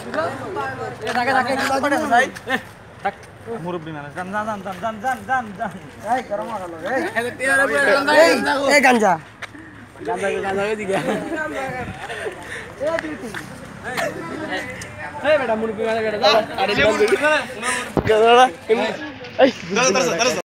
মুরব্বী মানুষ জান জান জান জান জান জান জান এই গরম হলো এই গাঞ্জা গাঁজা গাঁজা দিকে এই বেটা মুরব্বী মানুষ বেটা যা আরে